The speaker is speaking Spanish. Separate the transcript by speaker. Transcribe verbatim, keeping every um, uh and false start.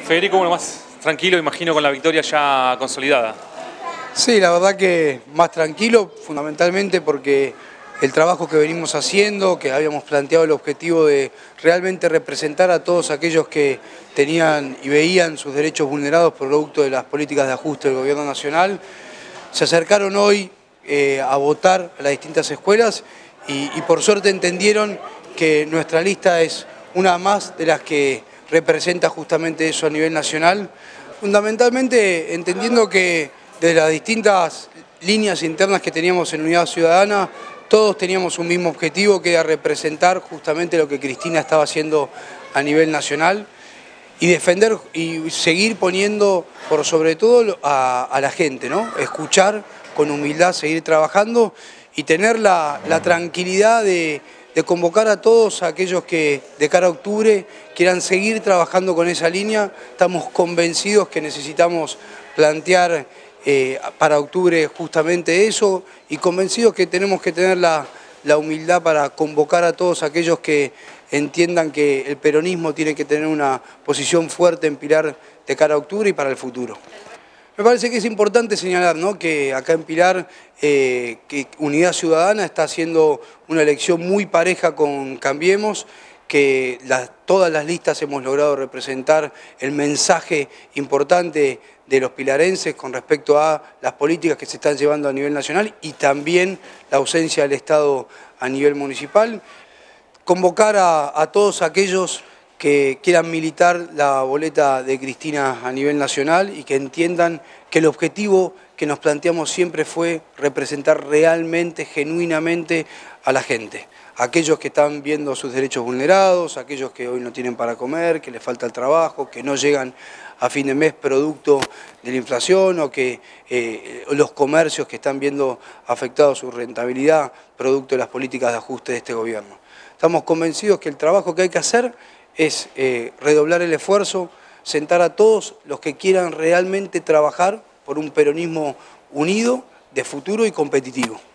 Speaker 1: Federico, bueno, más tranquilo, imagino, con la victoria ya consolidada.
Speaker 2: Sí, la verdad que más tranquilo, fundamentalmente porque el trabajo que venimos haciendo, que habíamos planteado el objetivo de realmente representar a todos aquellos que tenían y veían sus derechos vulnerados producto de las políticas de ajuste del gobierno nacional, se acercaron hoy eh, a votar a las distintas escuelas y, y por suerte entendieron que nuestra lista es una más de las que representa justamente eso a nivel nacional, fundamentalmente entendiendo que de las distintas líneas internas que teníamos en Unidad Ciudadana, todos teníamos un mismo objetivo, que era representar justamente lo que Cristina estaba haciendo a nivel nacional y defender y seguir poniendo por sobre todo a, a la gente, ¿no? Escuchar con humildad, seguir trabajando y tener la, la tranquilidad de, de convocar a todos aquellos que de cara a octubre quieran seguir trabajando con esa línea. Estamos convencidos que necesitamos plantear eh, para octubre justamente eso y convencidos que tenemos que tener la, la humildad para convocar a todos aquellos que entiendan que el peronismo tiene que tener una posición fuerte en Pilar de cara a octubre y para el futuro. Me parece que es importante señalar, ¿no?, que acá en Pilar eh, que Unidad Ciudadana está haciendo una elección muy pareja con Cambiemos, que las, todas las listas hemos logrado representar el mensaje importante de los pilarenses con respecto a las políticas que se están llevando a nivel nacional y también la ausencia del Estado a nivel municipal. Convocar a, a todos aquellos que quieran militar la boleta de Cristina a nivel nacional y que entiendan que el objetivo que nos planteamos siempre fue representar realmente, genuinamente a la gente. Aquellos que están viendo sus derechos vulnerados, aquellos que hoy no tienen para comer, que les falta el trabajo, que no llegan a fin de mes producto de la inflación o que eh, los comercios que están viendo afectado su rentabilidad producto de las políticas de ajuste de este gobierno. Estamos convencidos que el trabajo que hay que hacer es eh, redoblar el esfuerzo, sentar a todos los que quieran realmente trabajar por un peronismo unido, de futuro y competitivo.